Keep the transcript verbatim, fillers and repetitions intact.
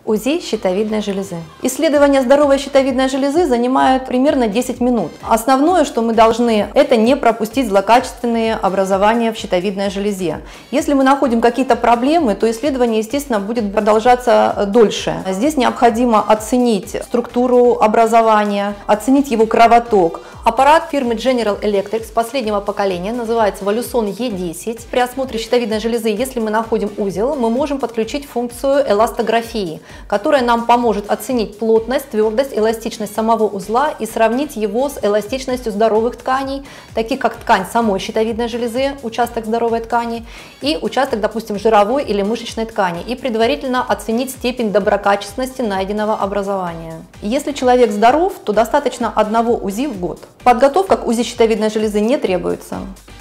УЗИ щитовидной железы. Исследование здоровой щитовидной железы занимает примерно десять минут. Основное, что мы должны, это не пропустить злокачественные образования в щитовидной железе. Если мы находим какие-то проблемы, то исследование, естественно, будет продолжаться дольше. Здесь необходимо оценить структуру образования, оценить его кровоток. Аппарат фирмы General Electric последнего поколения называется Voluson Е десять. При осмотре щитовидной железы, если мы находим узел, мы можем подключить функцию эластографии, которая нам поможет оценить плотность, твердость, эластичность самого узла и сравнить его с эластичностью здоровых тканей, таких как ткань самой щитовидной железы, участок здоровой ткани, и участок, допустим, жировой или мышечной ткани, и предварительно оценить степень доброкачественности найденного образования. Если человек здоров, то достаточно одного УЗИ в год. Подготовка к УЗИ щитовидной железы не требуется.